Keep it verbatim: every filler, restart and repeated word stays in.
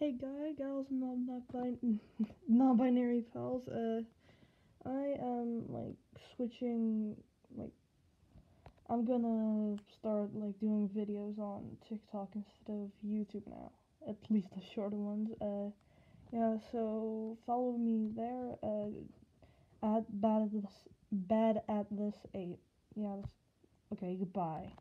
Hey guy, gals, non non non-binary pals. Uh, I am like switching. Like, I'm gonna start like doing videos on TikTok instead of YouTube now. At least the shorter ones. Uh, yeah. So follow me there. Uh, at bad at this bad at this eight. Yeah. That's, okay. Goodbye.